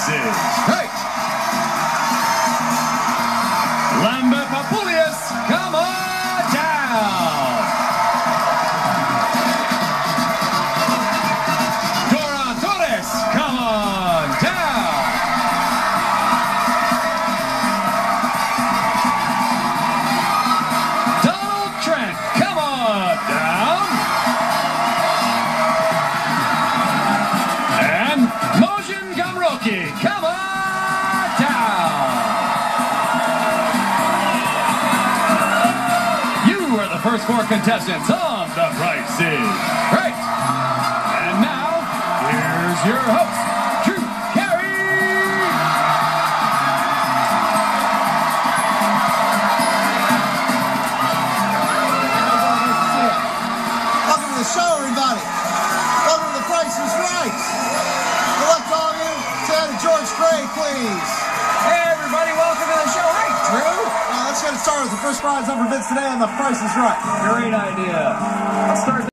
is right. Lambe Papulius, come on down. Doran Torres, come on down. Donald Trent, come on down. And Mojan Gamroki, come on down. You are the first four contestants on The Price is Right. And now, here's your host, Drew Carey. Welcome to the show, everybody. Welcome to The Price is Right. Good luck to all of you. Say hi to George Gray, please. Hey everybody, welcome to the show. Hey, Drew. Let's get it started with the first prize up for bids today on The Price is Right. Great idea. Let's start